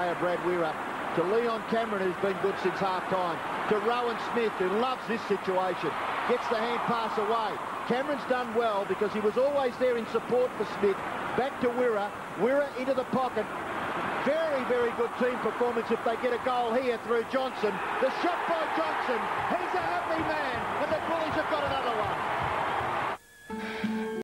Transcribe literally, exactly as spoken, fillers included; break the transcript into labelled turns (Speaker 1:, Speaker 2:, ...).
Speaker 1: Brad Weir to Leon Cameron, who's been good since half-time, to Rowan Smith, who loves this situation, gets the hand pass away. Cameron's done well because he was always there in support for Smith. Back to Weir, Weir into the pocket. Very, very good team performance if they get a goal here through Johnson. The shot by Johnson. He's a happy man, and the Bullies have got another one.